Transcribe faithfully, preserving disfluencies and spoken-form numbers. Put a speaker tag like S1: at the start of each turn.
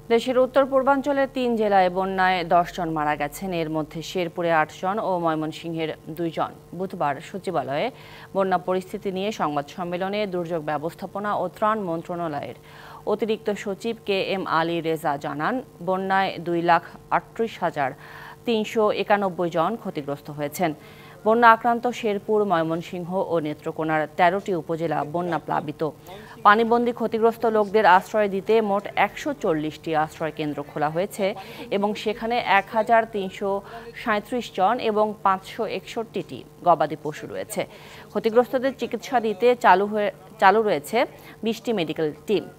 S1: দেশের উত্তর পূর্বাঞ্চলের তিন জেলায় বন্যায় দশ জন মারা গেছেন। এর মধ্যে শেরপুরে আট জন ও ময়মনসিংহের দুই জন। বুধবার সচিবালয়ে বন্যা পরিস্থিতি নিয়ে সংবাদ সম্মেলনে দুর্যোগ ব্যবস্থাপনা ও ত্রাণ মন্ত্রণালয়ের অতিরিক্ত সচিব কে এম আলী রেজা জানান, বন্যায় দুই লাখ আটত্রিশ হাজার তিনশো একানব্বই জন ক্ষতিগ্রস্ত হয়েছেন। বন্যা আক্রান্ত শেরপুর, ময়মনসিংহ ও নেত্রকোনার তেরোটি উপজেলা বন্যা প্লাবিত। পানিবন্দী ক্ষতিগ্রস্ত লোকদের আশ্রয় দিতে মোট একশো চল্লিশটি আশ্রয় কেন্দ্র খোলা হয়েছে এবং সেখানে এক হাজার তিনশো সাঁত্রিশ জন এবং পাঁচশো একষট্টিটি গবাদি পশু রয়েছে। ক্ষতিগ্রস্তদের চিকিৎসা দিতে চালু হয়ে চালু রয়েছে বিশটি মেডিকেল টিম।